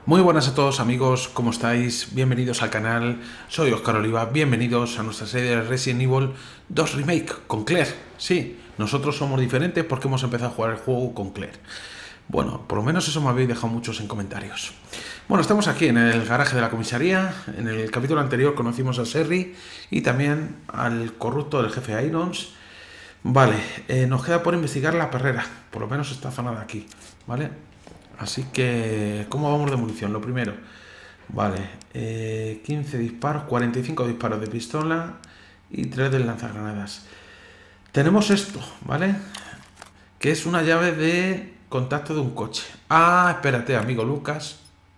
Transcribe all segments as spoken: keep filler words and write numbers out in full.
Muy buenas a todos amigos, ¿cómo estáis? Bienvenidos al canal, soy Óscar Oliva, bienvenidos a nuestra serie de Resident Evil dos Remake con Claire. Sí, nosotros somos diferentes porque hemos empezado a jugar el juego con Claire. Bueno, por lo menos eso me habéis dejado muchos en comentarios. Bueno, estamos aquí en el garaje de la comisaría. En el capítulo anterior conocimos a Sherry y también al corrupto del jefe Irons. Vale, eh, nos queda por investigar la perrera, por lo menos esta zona de aquí, ¿vale? Así que, ¿cómo vamos de munición? Lo primero, vale, eh, quince disparos, cuarenta y cinco disparos de pistola y tres del lanzagranadas. Tenemos esto, ¿vale? Que es una llave de contacto de un coche. Ah, espérate, amigo Lucas.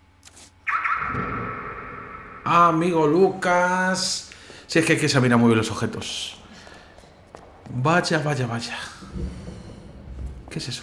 Amigo Lucas. Si es que hay que examinar muy bien los objetos. Vaya, vaya, vaya. ¿Qué es eso?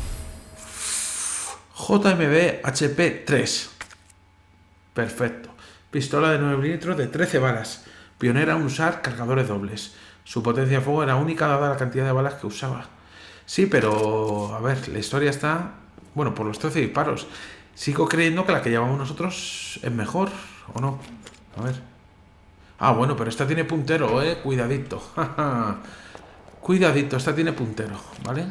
J M B H P tres. Perfecto. Pistola de nueve milímetros de trece balas. Pionera en usar cargadores dobles. Su potencia de fuego era única dada la cantidad de balas que usaba. Sí, pero... a ver, la historia está... bueno, por los trece disparos. Sigo creyendo que la que llevamos nosotros es mejor, ¿o no? A ver. Ah, bueno, pero esta tiene puntero, ¿eh? Cuidadito. Cuidadito, esta tiene puntero, ¿vale?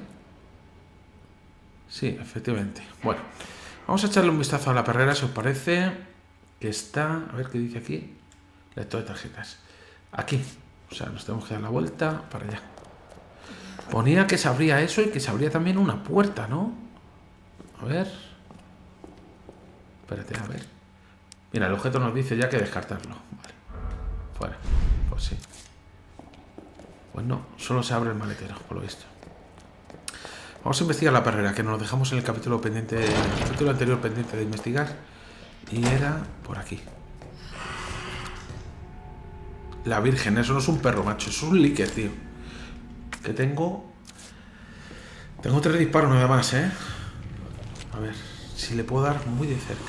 Sí, efectivamente. Bueno, vamos a echarle un vistazo a la perrera, si os parece. Que está... a ver qué dice aquí. Lector de tarjetas. Aquí. O sea, nos tenemos que dar la vuelta para allá. Ponía que se abría eso y que se abría también una puerta, ¿no? A ver. Espérate, a ver. Mira, el objeto nos dice ya que descartarlo. Vale. Fuera. Pues sí. Pues no, solo se abre el maletero, por lo visto. Vamos a investigar la perrera, que nos dejamos en el capítulo pendiente, el capítulo anterior pendiente de investigar. Y era por aquí. La Virgen, eso no es un perro, macho, es un líquido, tío. Que tengo... Tengo tres disparos nada más, ¿eh? A ver, si le puedo dar muy de cerca.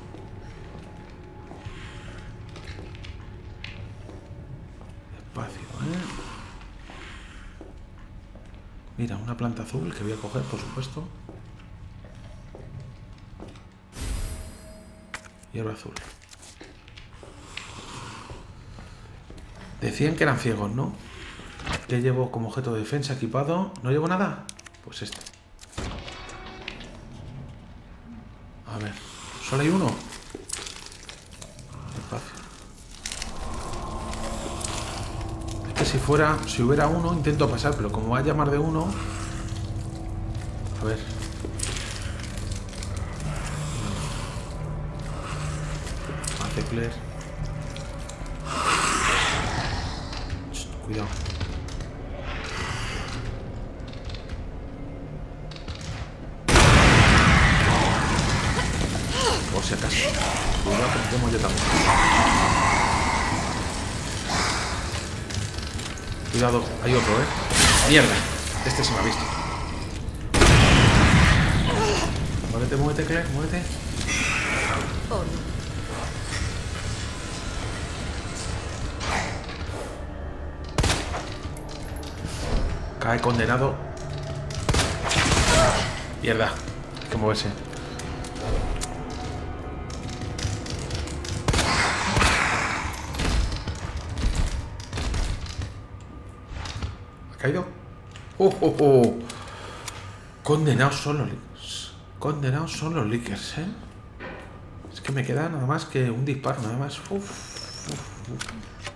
Despacio, ¿eh? Mira, una planta azul que voy a coger, por supuesto. Hierba azul. Decían que eran ciegos, ¿no? ¿Qué llevo como objeto de defensa equipado? ¿No llevo nada? Pues este. A ver, ¿solo hay uno? Despacio. Es que si fuera, si hubiera uno, intento pasar, pero como haya más de uno... A ver. Hace Claire. Shh, cuidado. Por si acaso. Cuidado que metemos yo también. Cuidado, hay otro, ¿eh? ¡Mierda! Este se me ha visto. Muévete, muévete, Claire, muévete. Oh, no. Cae condenado. Mierda. Hay que moverse. ¿Ha caído? ¡Oh, oh, oh! Condenados son los lickers. Condenados son los lickers, ¿eh? Es que me queda nada más que un disparo, nada más. Uf, uf, uf.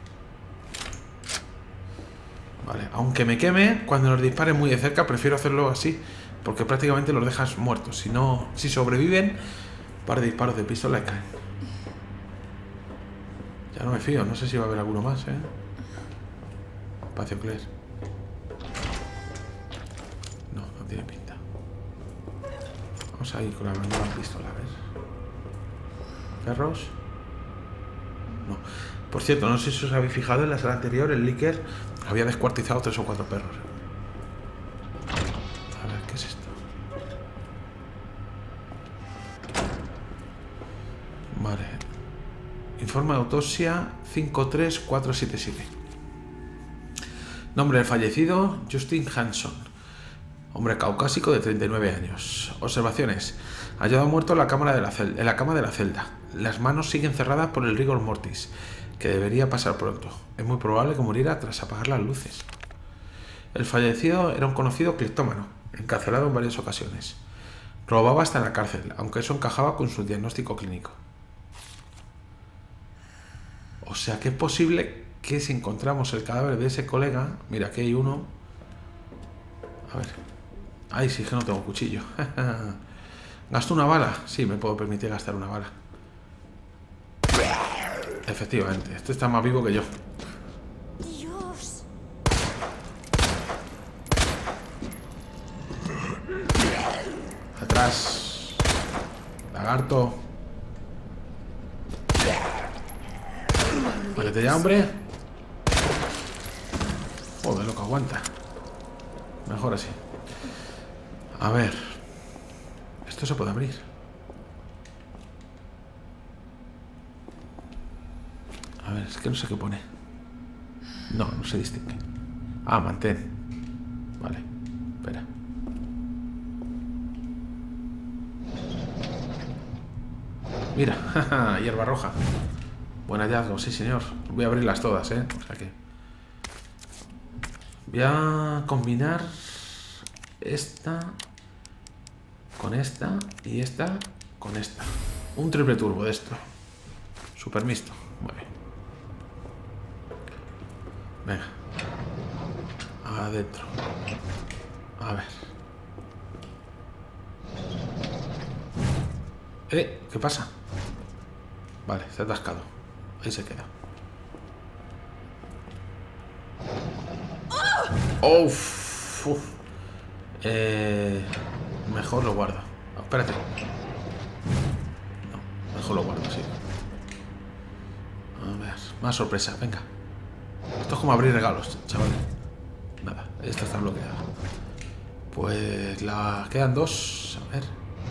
Vale, aunque me queme, cuando los dispare muy de cerca, prefiero hacerlo así, porque prácticamente los dejas muertos. Si no, si sobreviven, un par de disparos de pistola y caen. Ya no me fío, no sé si va a haber alguno más, ¿eh? Espacio Claire. No, no tiene pinta. Vamos a ir con la nueva pistola, a ver. ¿Perros? No. Por cierto, no sé si os habéis fijado, en la sala anterior el Licker había descuartizado tres o cuatro perros. A ver, ¿qué es esto? Vale. Informe de autopsia cinco tres cuatro siete siete. Nombre del fallecido, Justin Hanson. Hombre caucásico de treinta y nueve años. Observaciones. Hallado muerto en la, cámara de la cel en la cama de la celda. Las manos siguen cerradas por el rigor mortis, que debería pasar pronto. Es muy probable que muriera tras apagar las luces. El fallecido era un conocido cleptómano, encarcelado en varias ocasiones. Robaba hasta en la cárcel, aunque eso encajaba con su diagnóstico clínico. O sea que es posible que si encontramos el cadáver de ese colega... Mira, aquí hay uno. A ver. Ay, sí, que no tengo cuchillo. ¿Gasto una bala? Sí, me puedo permitir gastar una bala. Efectivamente, este está más vivo que yo. Dios. Atrás. Lagarto. Muérete ya, hombre. Joder, lo que aguanta. Mejor así. A ver. Esto se puede abrir. A ver, es que no sé qué pone. No, no se distingue. Ah, mantén. Vale, espera. Mira, jaja, hierba roja. Buen hallazgo, sí señor. Voy a abrirlas todas, ¿eh? O sea que... Voy a combinar esta con esta y esta con esta. Un triple turbo de esto. Super mixto. Muy bien. Venga. Adentro. A ver. Eh, ¿qué pasa? Vale, se ha atascado. Ahí se queda. ¡Oh! Uf, uf. Eh, mejor lo guardo. Oh, espérate. No, mejor lo guardo, sí. A ver, más sorpresa, venga. Esto es como abrir regalos, chaval. Nada, esta está bloqueada. Pues la quedan dos. A ver.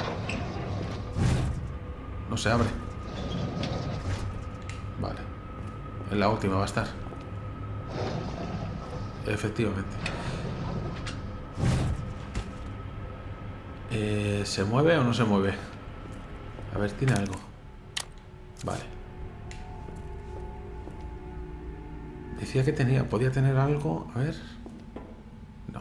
No se abre. Vale. En la última va a estar. Efectivamente. Eh, ¿Se mueve o no se mueve? A ver, tiene algo. Vale. Decía que tenía, podía tener algo. A ver. No.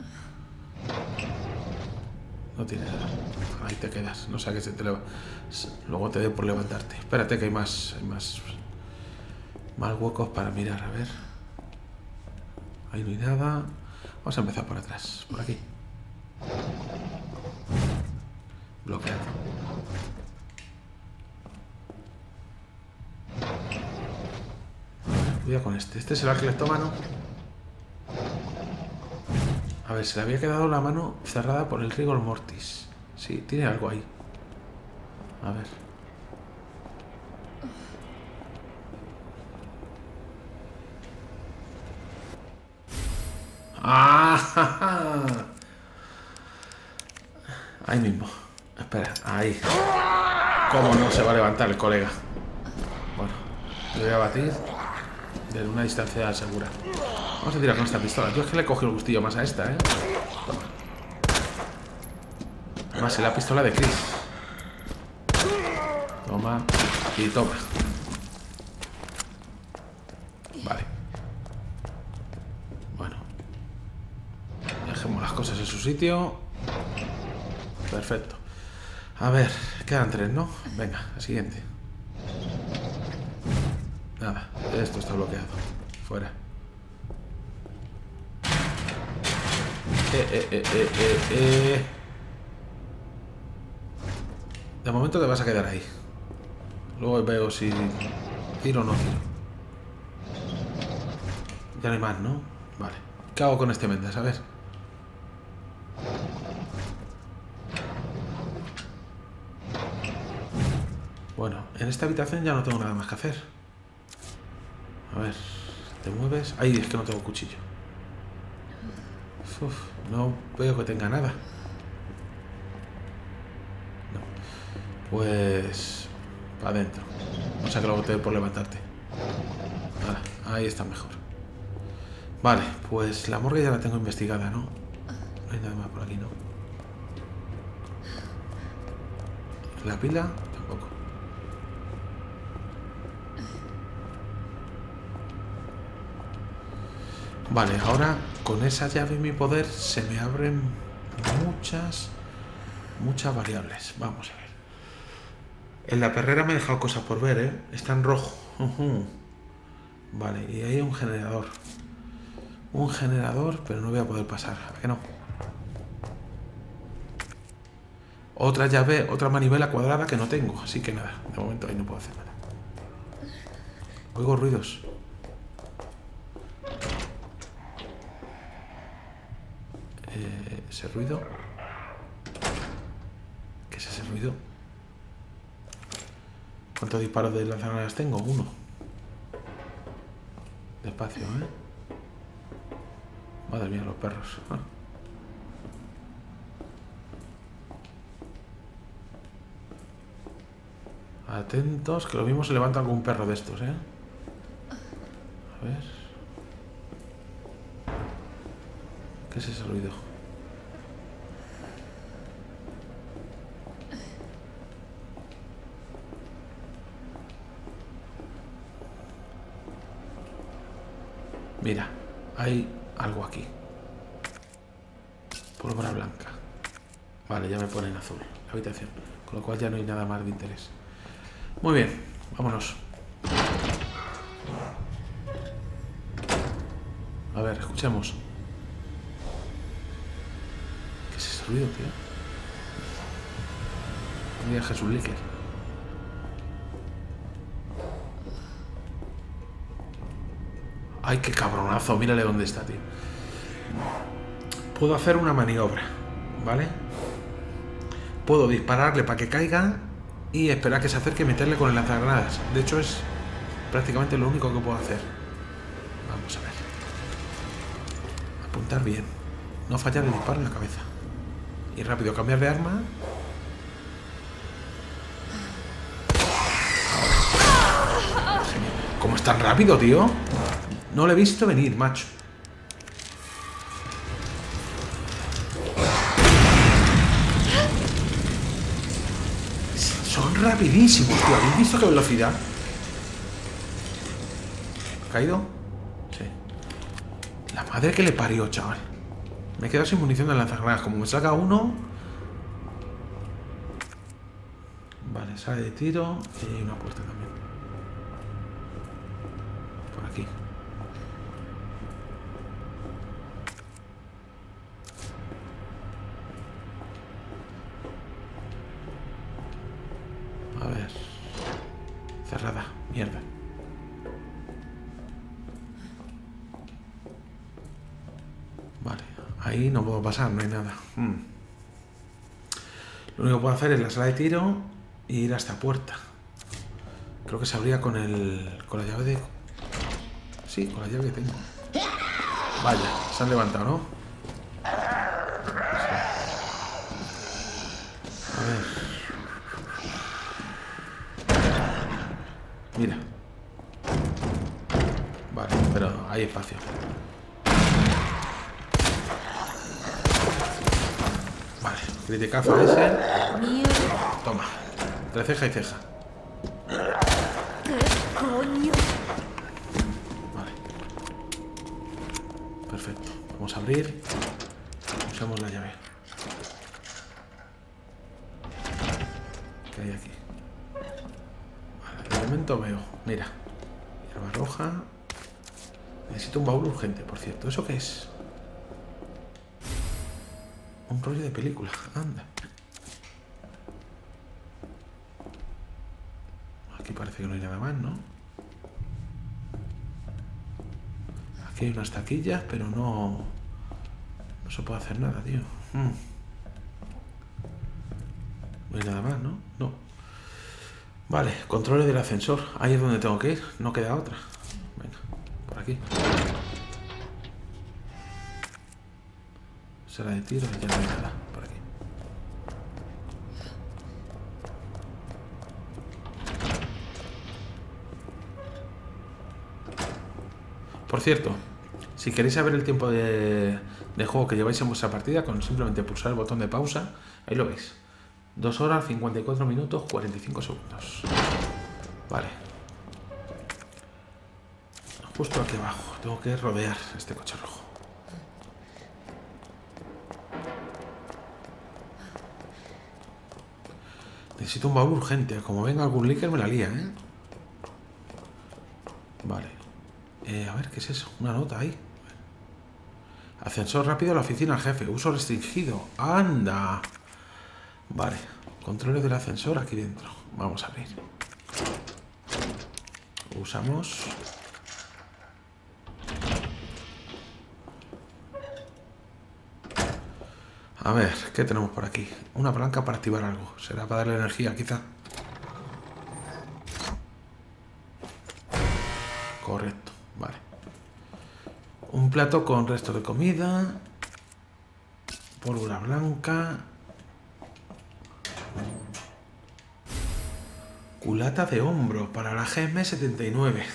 No tiene nada. Ahí te quedas. No sé a qué se te leva. Luego te dé por levantarte. Espérate que hay más, hay más, más huecos para mirar. A ver. Ahí no hay nada. Vamos a empezar por atrás. Por aquí. Bloqueado. Cuidado con este. Este será el cleptómano. A ver, se le había quedado la mano cerrada por el rigor mortis. Sí, tiene algo ahí. A ver. ¡Ah! Ahí mismo. Espera, ahí. ¿Cómo no se va a levantar el colega? Bueno, le voy a batir de una distancia segura. Vamos a tirar con esta pistola. Yo es que le cogí el gustillo más a esta, ¿eh? Toma. Además, es la pistola de Chris. Toma y toma. Vale. Bueno. Dejemos las cosas en su sitio. Perfecto. A ver, quedan tres, ¿no? Venga, el siguiente. Nada, esto está bloqueado. Fuera. Eh, eh, eh, eh, eh, eh. De momento te vas a quedar ahí. Luego veo si tiro o no tiro. Ya no hay más, ¿no? Vale. ¿Qué hago con este Mendes? A ver. Bueno, en esta habitación ya no tengo nada más que hacer. A ver, ¿te mueves? Ay, es que no tengo cuchillo. Uf, no veo que tenga nada. No. Pues... para adentro. O sea que luego te doy por levantarte. Ahora, ahí está mejor. Vale, pues la morgue ya la tengo investigada, ¿no? No hay nada más por aquí, ¿no? La pila, tampoco. Vale, ahora con esa llave y mi poder se me abren muchas, muchas variables. Vamos a ver. En la perrera me he dejado cosas por ver, ¿eh? Está en rojo. Uh-huh. Vale, y hay un generador. Un generador, pero no voy a poder pasar. ¿A qué no? Otra llave, otra manivela cuadrada que no tengo. Así que nada, de momento ahí no puedo hacer nada. Oigo ruidos. Eh, ¿Ese ruido? ¿Qué es ese ruido? ¿Cuántos disparos de lanzagranadas tengo? Uno. Despacio, ¿eh? Madre mía, los perros. Ah. Atentos, que lo mismo se levanta algún perro de estos, ¿eh? A ver. ¿Qué es ese ruido? Mira, hay algo aquí. Pólvora blanca. Vale, ya me pone en azul la habitación. Con lo cual ya no hay nada más de interés. Muy bien, vámonos. A ver, escuchemos. ¿Qué es ese ruido, tío? Mira, Jesús Líquer. Ay, qué cabronazo, mírale dónde está, tío. Puedo hacer una maniobra, ¿vale? Puedo dispararle para que caiga y esperar que se acerque y meterle con el lanzagranadas. De hecho, es prácticamente lo único que puedo hacer. Vamos a ver. Apuntar bien. No fallar el disparo en la cabeza. Y rápido cambiar de arma. ¿Cómo es tan rápido, tío? No lo he visto venir, macho. Son rapidísimos, tío. ¿Habéis visto qué velocidad? ¿Ha caído? Sí. La madre que le parió, chaval. Me he quedado sin munición de lanzagranadas. Como me saca uno... Vale, sale de tiro. Y hay una puerta también. Por aquí. A ver. Cerrada. Mierda. Vale. Ahí no puedo pasar, no hay nada. Hmm. Lo único que puedo hacer es la sala de tiro e ir a esta puerta. Creo que se abría con el... con la llave de... Sí, con la llave que tengo. Vaya, se han levantado, ¿no? Sí. A ver. Mira. Vale, pero hay espacio. Vale, criticazo ese. Toma. Entre ceja y ceja. ¿Qué coño? Vale. Perfecto. Vamos a abrir. Usamos la llave. ¿Qué hay aquí? Vale, de momento veo. Mira. Hierba roja. Necesito un baúl urgente, por cierto. ¿Eso qué es? Un rollo de película. Anda. Aquí parece que no hay nada más, ¿no? Aquí hay unas taquillas, pero no... No se puede hacer nada, tío. Mm. No hay nada más, ¿no? No. Vale, controles del ascensor. Ahí es donde tengo que ir. No queda otra. Venga, por aquí. Sala de tiro, ya no hay nada. Por aquí. Por cierto, si queréis saber el tiempo de, de juego que lleváis en vuestra partida, con simplemente pulsar el botón de pausa, ahí lo veis. dos horas, cincuenta y cuatro minutos, cuarenta y cinco segundos. Vale. Justo aquí abajo. Tengo que rodear este coche rojo. Necesito un baúl urgente. Como venga algún líquido me la lía, ¿eh? Vale. Eh, a ver, ¿qué es eso? Una nota ahí. Ascensor rápido a la oficina del jefe. Uso restringido. ¡Anda! Vale. Controles del ascensor aquí dentro. Vamos a abrir. Usamos... A ver, ¿qué tenemos por aquí? Una palanca para activar algo. Será para darle energía, quizá. Correcto, vale. Un plato con restos de comida. Pólvora blanca. Culata de hombro para la G M setenta y nueve.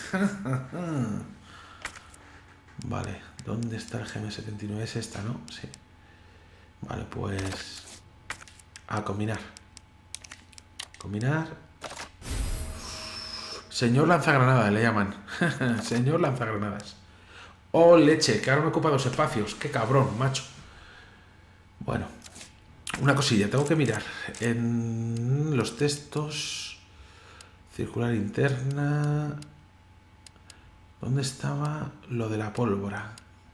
Vale, ¿dónde está el G M setenta y nueve? Es esta, ¿no? Sí. Vale, pues... A combinar. Combinar. Señor lanzagranadas, le llaman. Señor lanzagranadas. Oh, leche, que ahora me ocupa dos espacios. Qué cabrón, macho. Bueno. Una cosilla, tengo que mirar. En los textos... Circular interna... ¿Dónde estaba lo de la pólvora?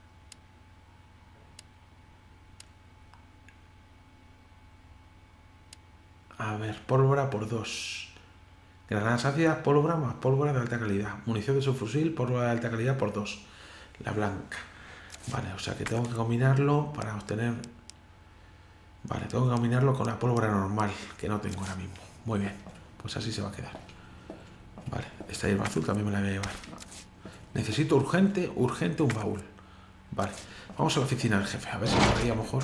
A ver, pólvora por dos. Granadas ácidas, pólvora más pólvora de alta calidad. Munición de subfusil, pólvora de alta calidad por dos. La blanca. Vale, o sea que tengo que combinarlo para obtener... Vale, tengo que combinarlo con la pólvora normal, que no tengo ahora mismo. Muy bien, pues así se va a quedar. Vale, esta hierba azul también me la voy a llevar. Necesito urgente, urgente un baúl. Vale, vamos a la oficina del jefe, a ver si por ahí a lo mejor...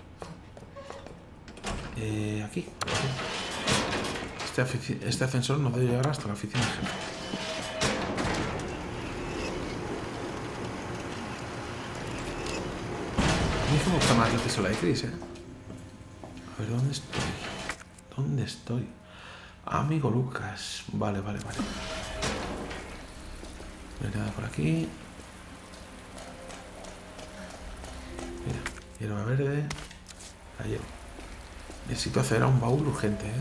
Eh, aquí. Este, este ascensor nos debe llegar hasta la oficina del jefe. A mí me gusta más la pistola de Chris, ¿eh? A ver, ¿dónde estoy? ¿Dónde estoy? Amigo Lucas. Vale, vale, vale. No hay nada por aquí. Mira, hierba verde. Ahí. Necesito hacer a un baúl urgente, ¿eh?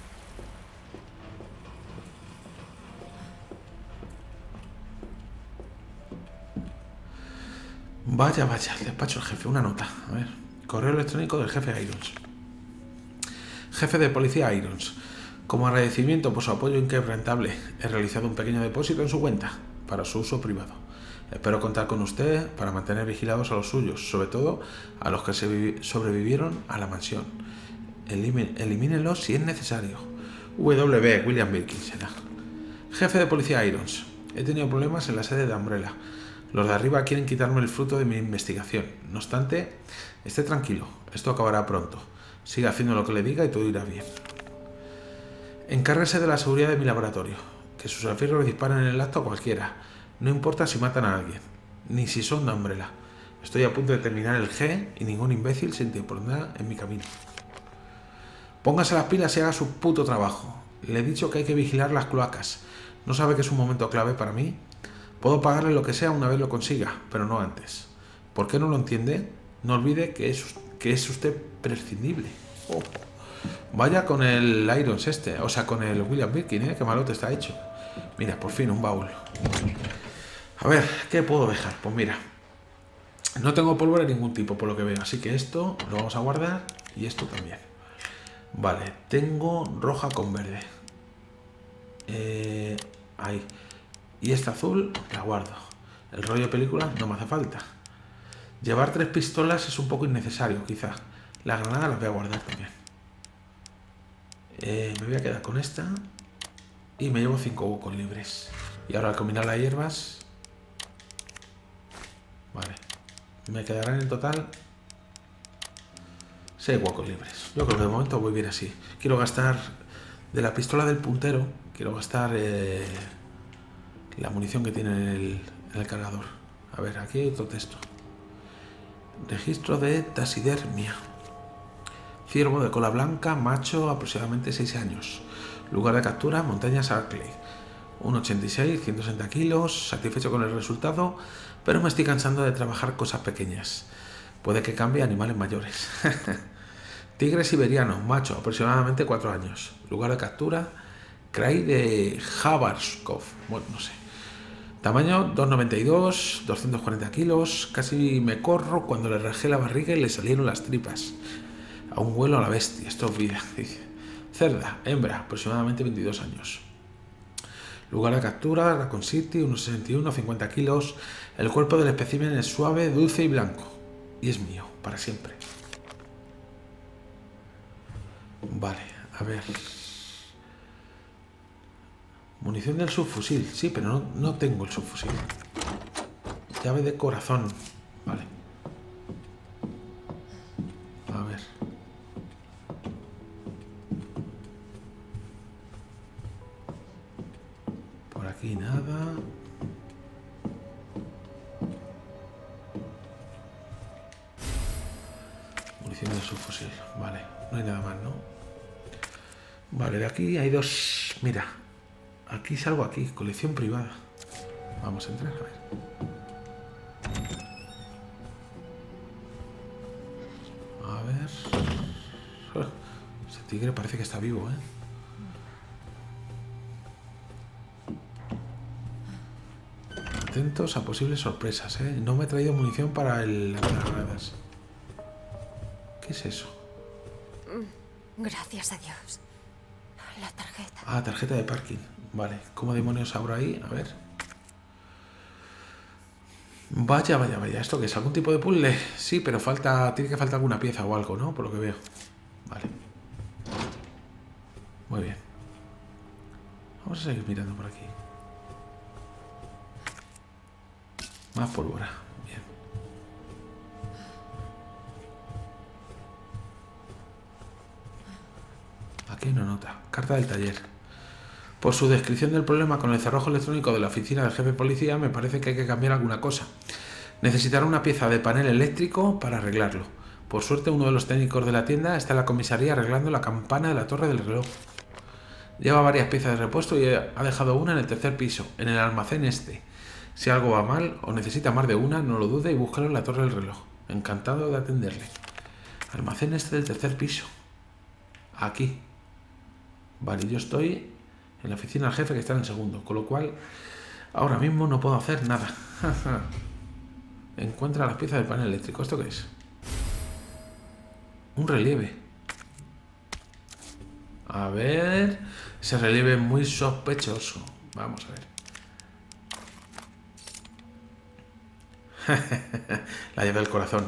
Vaya, vaya, el despacho del jefe, una nota. A ver, correo electrónico del jefe Irons. Jefe de policía Irons. Como agradecimiento por su apoyo inquebrantable, he realizado un pequeño depósito en su cuenta para su uso privado. Espero contar con usted para mantener vigilados a los suyos, sobre todo a los que se sobrevivieron a la mansión. Elimínenlos si es necesario. W B, William Birkin será. Jefe de policía Irons. He tenido problemas en la sede de Umbrella. Los de arriba quieren quitarme el fruto de mi investigación. No obstante, esté tranquilo. Esto acabará pronto. Siga haciendo lo que le diga y todo irá bien. Encárguese de la seguridad de mi laboratorio. Que sus alférreos disparen en el acto a cualquiera. No importa si matan a alguien. Ni si son de Umbrella. Estoy a punto de terminar el G y ningún imbécil se interpondrá en mi camino. Póngase las pilas y haga su puto trabajo. Le he dicho que hay que vigilar las cloacas. ¿No sabe que es un momento clave para mí? Puedo pagarle lo que sea una vez lo consiga, pero no antes. ¿Por qué no lo entiende? No olvide que es, que es usted prescindible. Oh. Vaya con el Irons este, o sea, con el William Birkin, ¿eh? Qué malote está hecho. Mira, por fin, un baúl. A ver, ¿qué puedo dejar? Pues mira, no tengo pólvora de ningún tipo, por lo que veo. Así que esto lo vamos a guardar y esto también. Vale, tengo roja con verde. Eh, ahí. Y esta azul la guardo. El rollo de película no me hace falta. Llevar tres pistolas es un poco innecesario, quizá. Las granadas las voy a guardar también. Eh, me voy a quedar con esta. Y me llevo cinco huecos libres. Y ahora al combinar las hierbas... Vale. Me quedarán en total... seis huecos libres. Yo creo que de momento voy bien así. Quiero gastar... De la pistola del puntero, quiero gastar... Eh, la munición que tiene en el, en el cargador. A ver, aquí hay otro texto. Registro de taxidermia. Ciervo de cola blanca, macho, aproximadamente seis años. Lugar de captura, montañas Arkley. uno ochenta y seis, ciento sesenta kilos, satisfecho con el resultado, pero me estoy cansando de trabajar cosas pequeñas. Puede que cambie a animales mayores. Tigre siberiano, macho, aproximadamente cuatro años. Lugar de captura, Krai de Jabarskov. Bueno, no sé. Tamaño dos noventa y dos, doscientos cuarenta kilos. Casi me corro cuando le rajé la barriga y le salieron las tripas. A un vuelo a la bestia, esto es vida. Cerda, hembra, aproximadamente veintidós años. Lugar de captura, Raccoon City, uno sesenta y uno, cincuenta kilos. El cuerpo del espécimen es suave, dulce y blanco. Y es mío, para siempre. Vale, a ver. Munición del subfusil. Sí, pero no, no tengo el subfusil. Llave de corazón. Vale. A ver. Por aquí nada. Munición del subfusil. Vale. No hay nada más, ¿no? Vale, de aquí hay dos... Mira. Aquí salgo aquí. Colección privada. Vamos a entrar, a ver. A ver... Ese tigre parece que está vivo, ¿eh? Atentos a posibles sorpresas, ¿eh? No me he traído munición para el lanzagranadas. ¿Qué es eso? Gracias a Dios. La tarjeta. Ah, tarjeta de parking. Vale, ¿cómo demonios abro ahí? A ver. Vaya, vaya, vaya. ¿Esto qué es? ¿Algún tipo de puzzle? Sí, pero falta... Tiene que faltar alguna pieza o algo, ¿no? Por lo que veo. Vale. Muy bien. Vamos a seguir mirando por aquí. Más pólvora. Bien. Aquí hay una nota. Carta del taller. Por su descripción del problema con el cerrojo electrónico de la oficina del jefe de policía, me parece que hay que cambiar alguna cosa. Necesitará una pieza de panel eléctrico para arreglarlo. Por suerte, uno de los técnicos de la tienda está en la comisaría arreglando la campana de la torre del reloj. Lleva varias piezas de repuesto y ha dejado una en el tercer piso, en el almacén este. Si algo va mal o necesita más de una, no lo dude y búscalo en la torre del reloj. Encantado de atenderle. Almacén este del tercer piso. Aquí. Vale, yo estoy en la oficina del jefe que está en el segundo, con lo cual ahora mismo no puedo hacer nada. Encuentra las piezas del panel eléctrico. ¿Esto qué es? Un relieve. A ver... Ese relieve es muy sospechoso. Vamos a ver. La llave del corazón.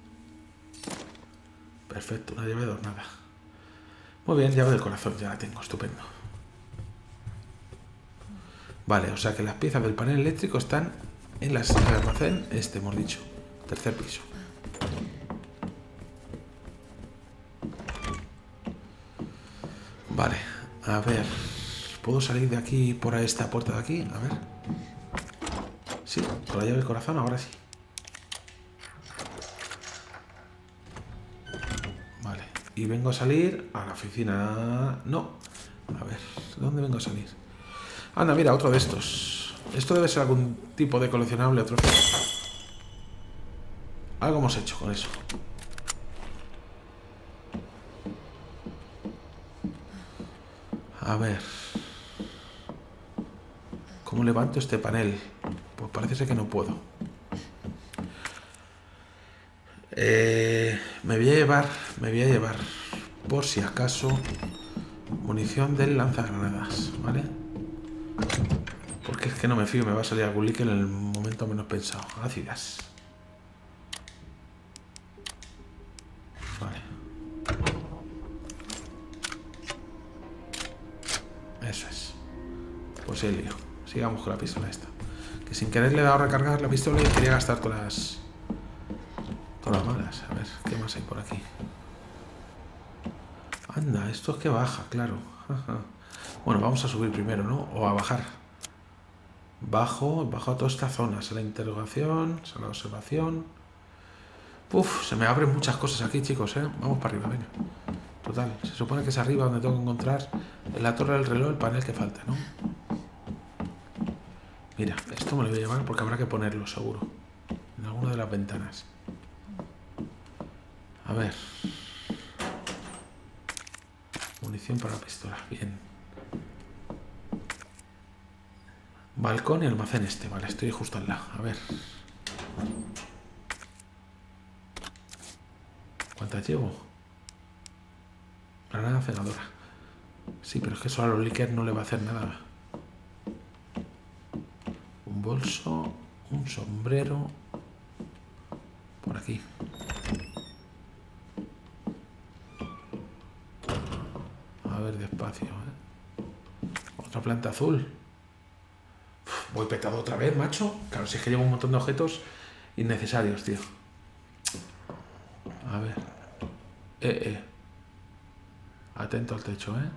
Perfecto, una llave adornada. Muy bien, llave del corazón, ya la tengo, estupendo. Vale, o sea que las piezas del panel eléctrico están en las, el almacén este, hemos dicho. Tercer piso. Vale, a ver. ¿Puedo salir de aquí por esta puerta de aquí? A ver. Sí, con la llave del corazón, ahora sí. Vale, y vengo a salir a la oficina... No. A ver, ¿dónde vengo a salir? Anda, mira, otro de estos. Esto debe ser algún tipo de coleccionable, otro. Algo hemos hecho con eso. A ver. ¿Cómo levanto este panel? Pues parece ser que no puedo. Eh, me voy a llevar, me voy a llevar, por si acaso, munición del lanzagranadas, ¿vale? Porque es que no me fío, me va a salir algún líquido en el momento menos pensado. Ácidas. Vale. Eso es. Pues el lío. Sigamos con la pistola esta. Que sin querer le he dado a recargar la pistola y quería gastar todas las... Todas las balas. A ver, ¿qué más hay por aquí? Anda, esto es que baja, claro. Bueno, vamos a subir primero, ¿no? O a bajar. Bajo, bajo a toda esta zona. Sala de interrogación, sala de observación. Uf, se me abren muchas cosas aquí, chicos, ¿eh? Vamos para arriba, venga. Total, se supone que es arriba donde tengo que encontrar en la torre del reloj el panel que falta, ¿no? Mira, esto me lo voy a llevar porque habrá que ponerlo, seguro. En alguna de las ventanas. A ver. Munición para la pistola, bien. Balcón y almacén este, vale, estoy justo al lado. A ver. ¿Cuántas llevo? Granada cegadora. Sí, pero es que eso a los líquers no le va a hacer nada. Un bolso, un sombrero. Por aquí. A ver, despacio, ¿eh? Otra planta azul. Uf, voy petado otra vez, macho. Claro, si es que llevo un montón de objetos innecesarios, tío. A ver. Eh, eh. Atento al techo, ¿eh?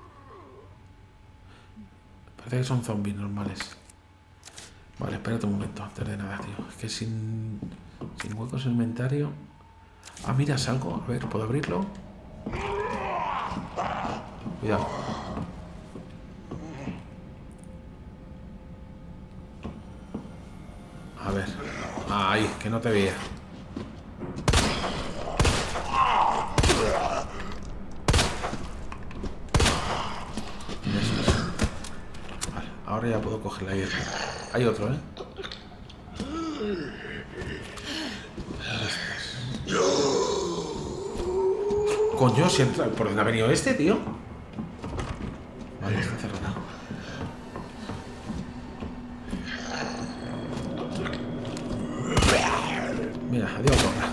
Parece que son zombies normales. Vale, espérate un momento, antes de nada, tío. Es que sin, sin huecos en inventario... Ah, mira, salgo. A ver, ¿puedo abrirlo? Cuidado. A ver. Ahí, que no te veía. Vale, ahora ya puedo coger la hierba. Hay otro, ¿eh? Coño, si entra... ¿Por dónde ha venido este, tío? Vale, está cerrado. Mira, adiós, porra.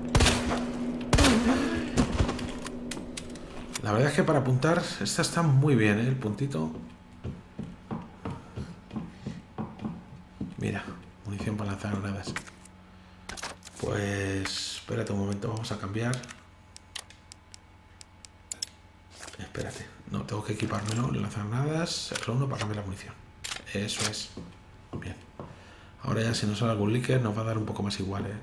La verdad es que para apuntar, esta está muy bien, ¿eh? El puntito. Mira, munición para lanzar granadas. Pues... Espérate un momento, vamos a cambiar. Espérate, no, tengo que equipármelo, lanzar granadas, R uno para cambiar la munición. Eso es. Bien. Ahora ya si nos sale algún líquido nos va a dar un poco más igual, ¿eh?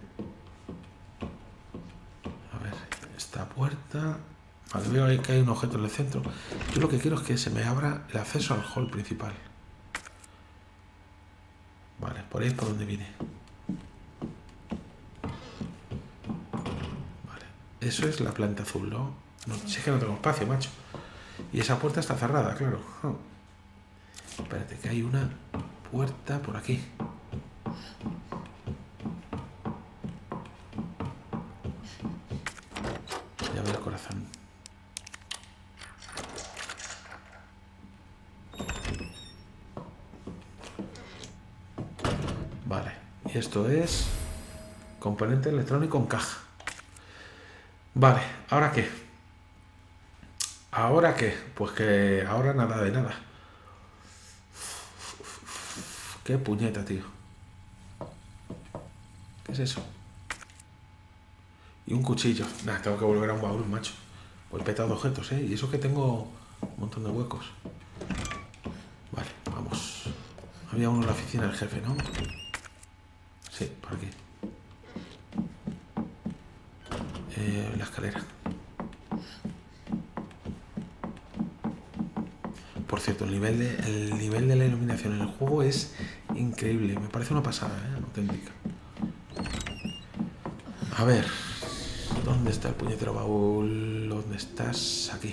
A ver, esta puerta... Vale, veo que hay un objeto en el centro. Yo lo que quiero es que se me abra el acceso al hall principal. Vale, por ahí es por donde vine. Vale, eso es la planta azul, ¿no? No, si es que no tengo espacio, macho. Y esa puerta está cerrada, claro. Oh. Espérate, que hay una puerta por aquí. Ya veo el corazón. Vale, y esto es componente electrónico en caja. Vale, ¿ahora qué? ¿Ahora qué? Pues que ahora nada de nada. Qué puñeta, tío. ¿Qué es eso? Y un cuchillo. Nah, tengo que volver a un baúl, macho. Pues petado de objetos, ¿eh? Y eso que tengo un montón de huecos. Vale, vamos. Había uno en la oficina del jefe, ¿no? Sí, por aquí. Eh, la escalera. Por cierto, el nivel, de, el nivel de la iluminación en el juego es increíble. Me parece una pasada, ¿eh? Auténtica. A ver. ¿Dónde está el puñetero baúl? ¿Dónde estás? Aquí.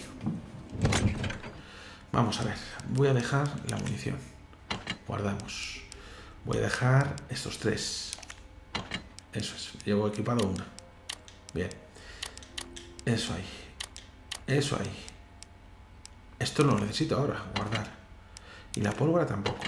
Vamos a ver. Voy a dejar la munición. Guardamos. Voy a dejar estos tres. Eso es. Llevo equipado una. Bien. Eso ahí. Eso ahí. Esto no lo necesito ahora. Guardar. Y la pólvora tampoco.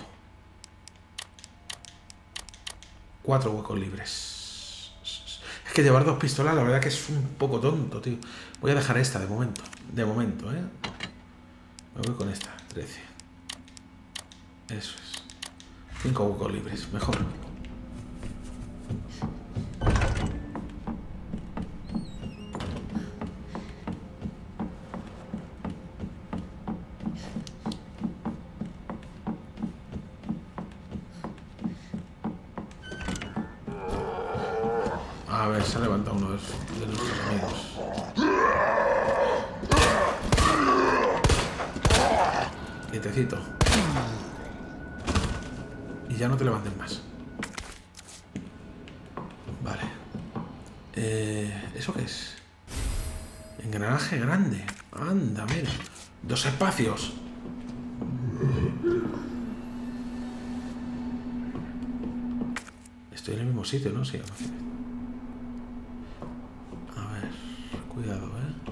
Cuatro huecos libres. Es que llevar dos pistolas la verdad que es un poco tonto, tío. Voy a dejar esta de momento. De momento, ¿eh? Me voy con esta. trece. Eso es. Cinco huecos libres. Mejor. A ver, se ha levantado uno de nuestros amigos. suavecito. Y ya no te levantes más. Vale. Eh, ¿Eso qué es? Engranaje grande. Anda, mira. Dos espacios. Estoy en el mismo sitio, ¿no? Sí. A ver, cuidado, ¿eh?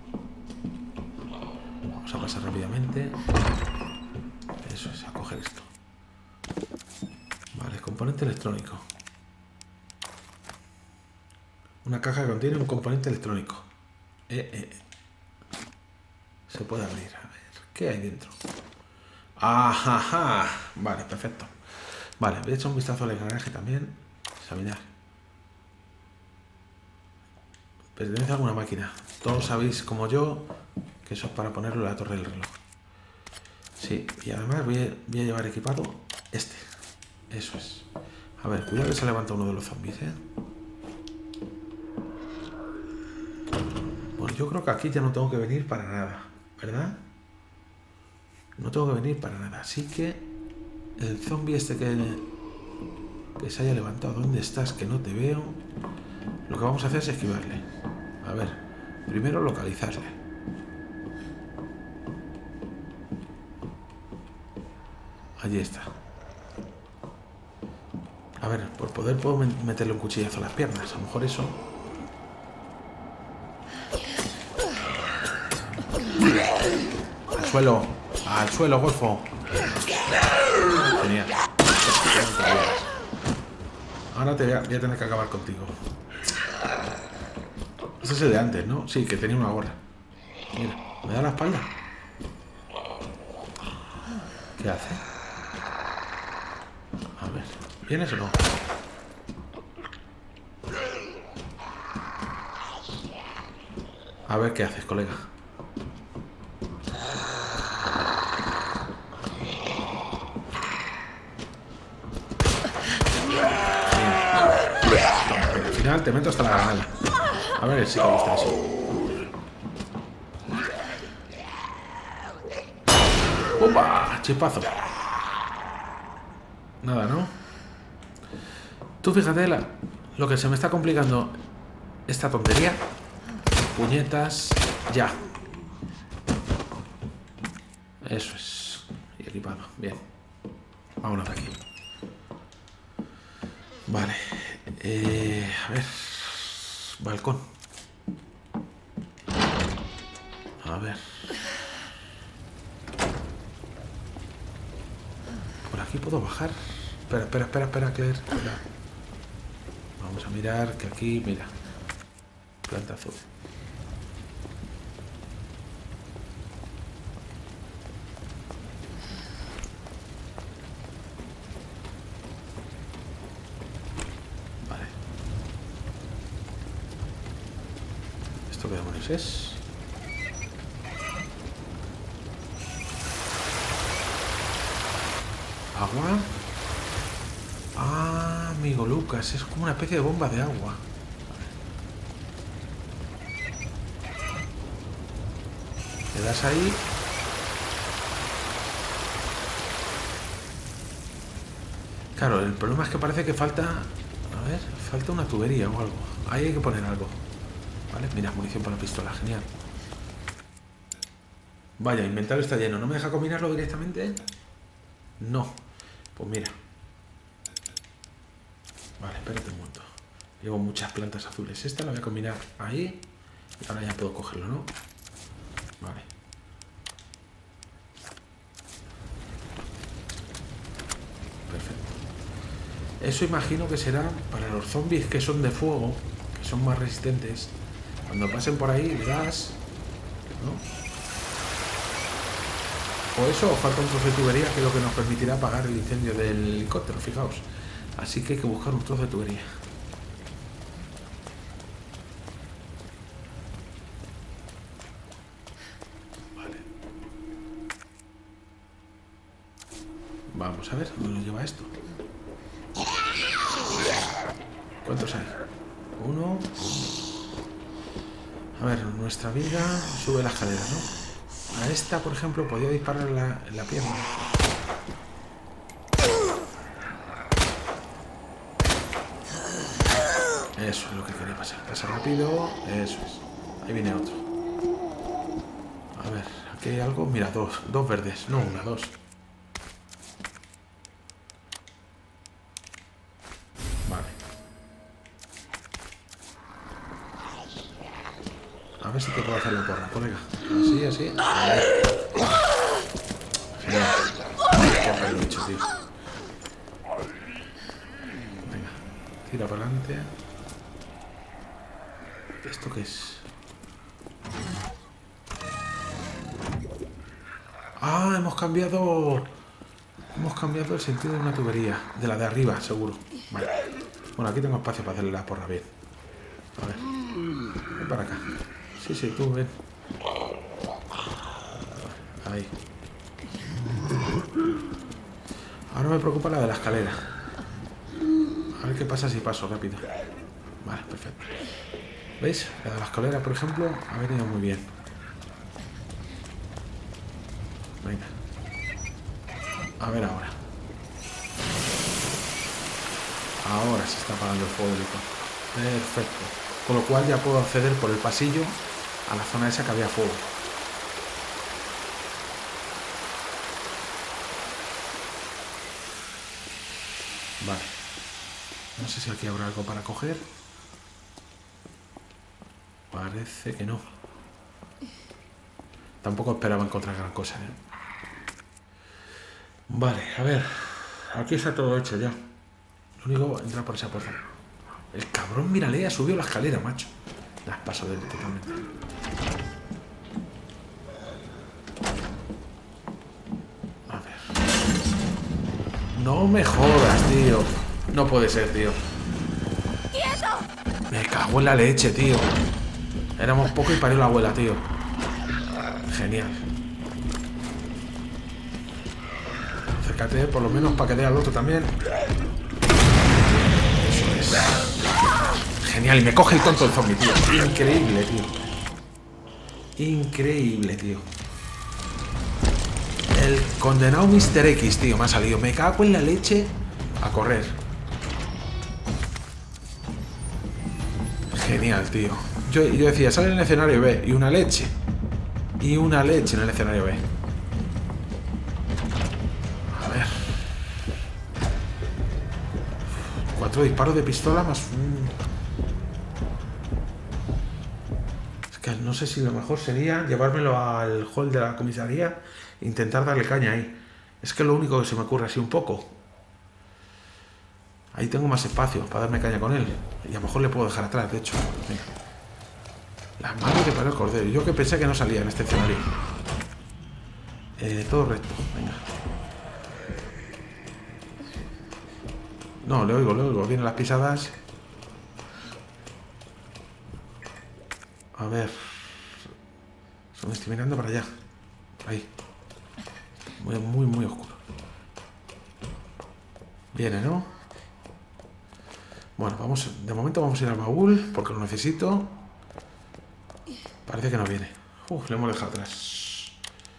Vamos a pasar rápidamente. Eso es, a coger esto. Vale, componente electrónico. Una caja que contiene un componente electrónico. Eh, eh. Se puede abrir. A ver, ¿qué hay dentro? Ajaja. Vale, perfecto. Vale, voy a echar un vistazo al engranaje también. Examinar. Pertenece a alguna máquina. Todos sabéis, como yo, que eso es para ponerlo en la torre del reloj. Sí, y además voy a, voy a llevar equipado este. Eso es. A ver, cuidado que se levanta uno de los zombies, ¿eh? Pues yo creo que aquí ya no tengo que venir para nada, ¿verdad? No tengo que venir para nada. Así que el zombie este que, que se haya levantado, ¿dónde estás? Que no te veo. Lo que vamos a hacer es esquivarle. A ver, primero localizarle. Allí está. A ver, por poder puedo meterle un cuchillazo a las piernas. A lo mejor eso. Al suelo. Al suelo, golfo. Genial. Ahora te voy a, voy a tener que acabar contigo. Ese es el de antes, ¿no? Sí, que tenía una gorra. Mira, me da la espalda. ¿Qué hace? A ver, ¿vienes o no? A ver qué haces, colega. Al final te meto hasta la granada. A ver si te gusta eso. ¡Opa! Chispazo. Nada, ¿no? Tú fíjate la, lo que se me está complicando esta tontería. Puñetas. Ya. Eso es. Y equipado. Bien. Vámonos de aquí. Vale. Eh, a ver. Balcón. A ver. Por aquí puedo bajar. Espera, espera, espera, espera, Claire. Espera. Vamos a mirar que aquí, mira. Planta azul. Vale. ¿Esto qué demonios es? ¿Agua? Ah, amigo Lucas, es como una especie de bomba de agua. Le das ahí. Claro, el problema es que parece que falta... A ver, falta una tubería o algo. Ahí hay que poner algo. Vale, mira, munición para la pistola, genial. Vaya, inventario está lleno. ¿No me deja combinarlo directamente? No. Pues mira. Vale, espérate un momento. Llevo muchas plantas azules. Esta la voy a combinar ahí. Y ahora ya puedo cogerlo, ¿no? Vale. Perfecto. Eso imagino que será para los zombies que son de fuego, que son más resistentes. Cuando pasen por ahí, le das, ¿no? O eso, o falta un trozo de tubería, que es lo que nos permitirá apagar el incendio del helicóptero, fijaos. Así que hay que buscar un trozo de tubería. Vale. Vamos a ver dónde nos lleva esto. ¿Cuántos hay? Uno. A ver, nuestra vida sube la escalera, ¿no? A esta, por ejemplo, podía disparar en la, en la pierna. Eso es lo que quería pasar. Pasa rápido. Eso es. Ahí viene otro. A ver, aquí hay algo. Mira, dos. Dos verdes. No una, dos. Vale. A ver si te puedo hacer la porra, colega. Así, así. Ahí. Genial. Qué lo he hecho, tío. Venga. Tira para adelante. ¿Esto qué es? Ah, hemos cambiado... Hemos cambiado el sentido de una tubería. De la de arriba, seguro. Vale. Bueno, aquí tengo espacio para hacerle la porra bien. A ver. Ven para acá. Sí, sí, tú ven. Ahí. Ahora me preocupa la de la escalera. A ver qué pasa si paso rápido. Vale, perfecto. ¿Veis? La de la escalera, por ejemplo, ha venido muy bien. Venga. A ver ahora. Ahora se está apagando el fuego del icono. Perfecto. Con lo cual ya puedo acceder por el pasillo a la zona esa que había fuego. Vale. No sé si aquí habrá algo para coger. Parece que no. Tampoco esperaba encontrar gran cosa, ¿eh? Vale, a ver. Aquí está todo hecho ya. Lo único, entrar por esa puerta. El cabrón, mírale, ha subido la escalera, macho. Las paso de él totalmente. A ver. No me jodas, tío. No puede ser, tío. ¡Quieto! Me cago en la leche, tío. Éramos poco y parió la abuela, tío. Genial. Acércate, por lo menos, para que dé al otro también. Eso es. Genial, y me coge el tonto el zombie, tío. Increíble, tío. Increíble, tío. El condenado mister X, tío, me ha salido. Me cago en la leche a correr. Genial, tío. Yo, yo decía, sale en el escenario B y una leche. Y una leche en el escenario B. A ver. Cuatro disparos de pistola más... Es que no sé si lo mejor sería llevármelo al hall de la comisaría e intentar darle caña ahí. Es que es lo único que se me ocurre así un poco. Ahí tengo más espacio para darme caña con él. Y a lo mejor le puedo dejar atrás, de hecho. Venga. La madre que paró el cordero. Yo que pensé que no salía en este escenario. Eh, todo recto. Venga. No, le oigo, le oigo. Vienen las pisadas. A ver. Me estoy mirando para allá. Ahí. Muy, muy, muy oscuro. Viene, ¿no? Bueno, vamos. De momento vamos a ir al baúl porque lo necesito. Parece que no viene. Uf, le hemos dejado atrás.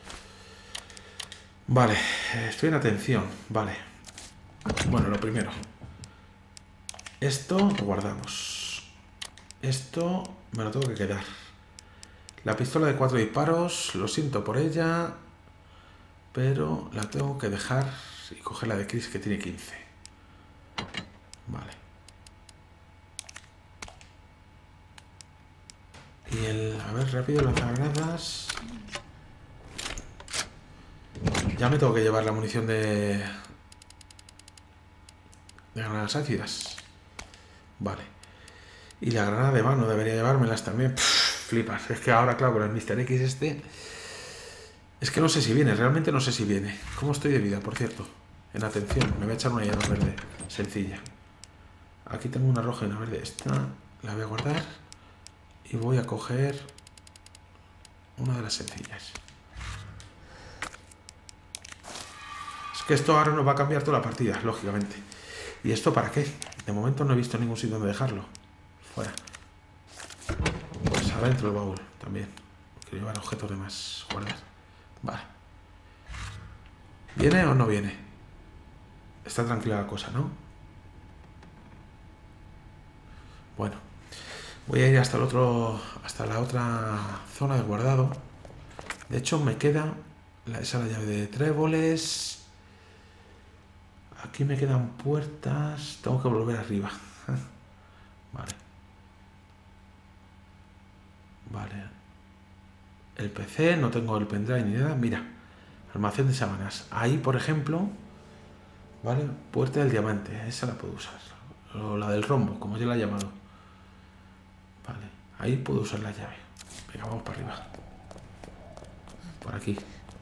Vale, estoy en atención. Vale. Bueno, lo primero. Esto lo guardamos. Esto me lo tengo que quedar. La pistola de cuatro disparos, lo siento por ella, pero la tengo que dejar y coger la de Chris que tiene quince. Vale. Y el... A ver, rápido, lanzagranadas. Ya me tengo que llevar la munición de... de granadas ácidas. Vale. Y la granada de mano, debería llevármelas también. Pff, flipas. Es que ahora, claro, con el mister X este... Es que no sé si viene, realmente no sé si viene. ¿Cómo estoy de vida, por cierto? En atención, me voy a echar una llama verde. Sencilla. Aquí tengo una roja y una verde. Esta la voy a guardar. Y voy a coger una de las sencillas. Es que esto ahora nos va a cambiar toda la partida, lógicamente. ¿Y esto para qué? De momento no he visto ningún sitio donde dejarlo. Fuera. Pues ahora dentro del baúl también. Quiero llevar objetos de más guardar. Vale. ¿Viene o no viene? Está tranquila la cosa, ¿no? Bueno. Voy a ir hasta el otro. Hasta la otra zona de guardado. De hecho, me queda. La, esa es la llave de tréboles. Aquí me quedan puertas. Tengo que volver arriba. Vale. Vale. El P C, no tengo el pendrive ni nada. Mira. Almacén de sábanas. Ahí, por ejemplo. Vale. Puerta del diamante. Esa la puedo usar. O la del rombo, como yo la he llamado. Vale. Ahí puedo usar la llave. Venga, vamos para arriba. Por aquí.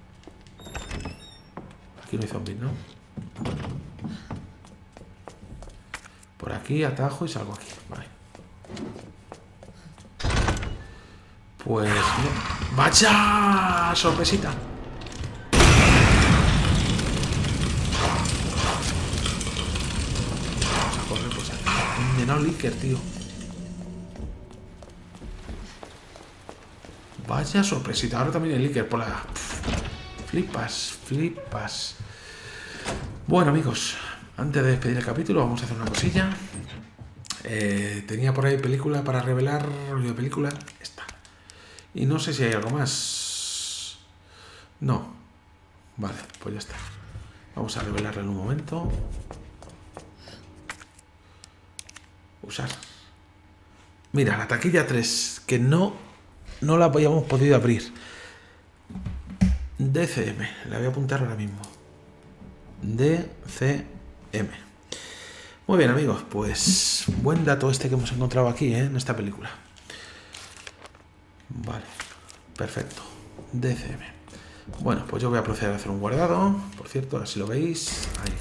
Aquí no hay zombies, ¿no? Por aquí atajo y salgo aquí. Vale. Pues... no. ¡Vaya! ¡Sorpresita! Vamos a correr, pues aquí. Un menor líquido, tío. Vaya sorpresita. Ahora también el líquido por la... Flipas, flipas. Bueno, amigos, antes de despedir el capítulo vamos a hacer una cosilla. Eh, tenía por ahí película para revelar, rollo de película. Esta. Y no sé si hay algo más. No. Vale, pues ya está. Vamos a revelarla en un momento. Usar. Mira, la taquilla tres, que no, no la habíamos podido abrir. D C M, la voy a apuntar ahora mismo. D C M. Muy bien, amigos, pues buen dato este que hemos encontrado aquí, ¿eh? En esta película. Vale, perfecto. D C M. Bueno, pues yo voy a proceder a hacer un guardado. Por cierto, ahora si lo veis. Ahí.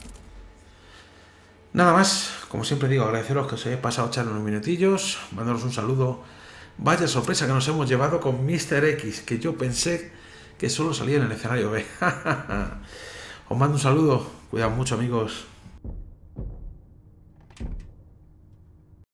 Nada más, como siempre digo, agradeceros que os hayáis pasado a echar unos minutillos. Mandaros un saludo. Vaya sorpresa que nos hemos llevado con míster X, que yo pensé que solo salía en el escenario B. Os mando un saludo. Cuidado mucho, amigos.